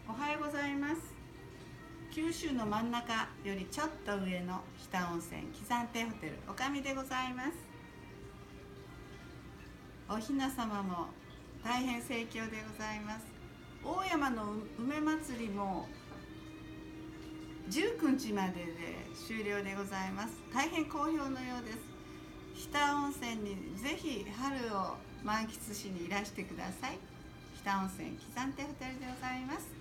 おはようございます。九州の真ん中よりちょっと上の日田温泉喜山亭ホテルおかみでございます。おひな様も大変盛況でございます。大山の梅祭りも19日までで終了でございます。大変好評のようです。日田温泉にぜひ春を満喫しにいらしてください。日田温泉喜山亭ホテルでございます。